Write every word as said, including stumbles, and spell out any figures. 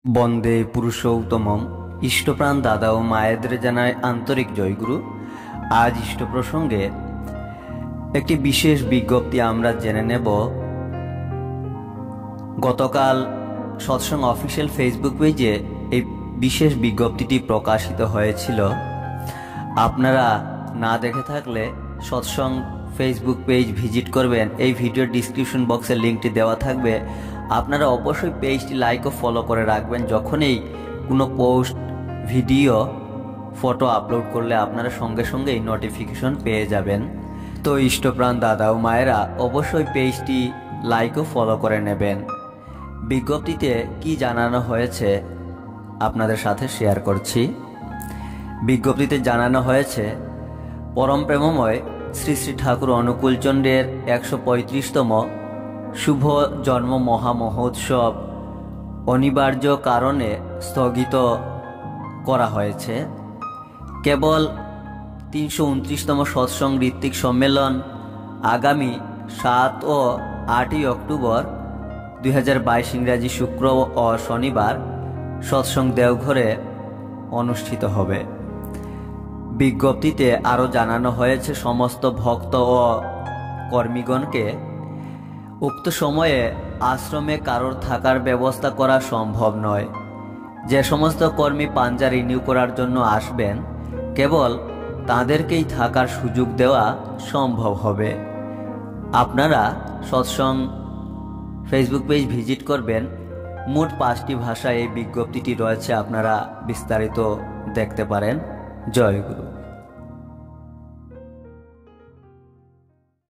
বন্দে পুরুষোত্তমম। ইষ্টপ্রাণ দাদা ও মায়েদের জানায় আন্তরিক জয়গুরু। আজ ইষ্ট প্রসঙ্গে একটি বিশেষ বিজ্ঞপ্তি আমরা জেনে নেব। গতকাল সৎসঙ্গ অফিসিয়াল ফেসবুক পেজে এই বিশেষ বিজ্ঞপ্তিটি প্রকাশিত হয়েছিল। আপনারা না দেখে থাকলে সৎসঙ্গ ফেসবুক পেজ ভিজিট করবেন। এই ভিডিওর ডিসক্রিপশন বক্সে লিঙ্কটি দেওয়া থাকবে। আপনারা অবশ্যই পেজটি লাইক ও ফলো করে রাখবেন। যখনই কোনো পোস্ট, ভিডিও, ফটো আপলোড করলে আপনারা সঙ্গে সঙ্গে এই নোটিফিকেশন পেয়ে যাবেন। তো ইষ্টপ্রাণ দাদা ও মায়েরা অবশ্যই পেজটি লাইক ও ফলো করে নেবেন। বিজ্ঞপ্তিতে কি জানানো হয়েছে আপনাদের সাথে শেয়ার করছি। বিজ্ঞপ্তিতে জানানো হয়েছে, পরম প্রেমময় শ্রী শ্রী ঠাকুর অনুকূলচন্দ্রের একশো পঁয়ত্রিশতম শুভ জন্ম মহামহোৎসব অনিবার্য কারণে স্থগিত করা হয়েছে। কেবল তিনশো উনত্রিশতম সৎসঙ্গ ঋত্বিক সম্মেলন আগামী সাত ও আটই অক্টোবর দুই হাজার বাইশ ইংরাজি শুক্র ও শনিবার সৎসঙ্গ দেওঘরে অনুষ্ঠিত হবে। বিজ্ঞপ্তিতে আরও জানানো হয়েছে, সমস্ত ভক্ত ও কর্মীগণকে উক্ত সময়ে আশ্রমে কারোর থাকার ব্যবস্থা করা সম্ভব নয়। যে সমস্ত কর্মী পাঞ্জা রিনিউ করার জন্য আসবেন, কেবল তাদেরকেই থাকার সুযোগ দেওয়া সম্ভব হবে। আপনারা সৎসঙ্গ ফেসবুক পেজ ভিজিট করবেন। মোট পাঁচটি ভাষায় এই বিজ্ঞপ্তিটি রয়েছে, আপনারা বিস্তারিত দেখতে পারেন। জয় গুরু।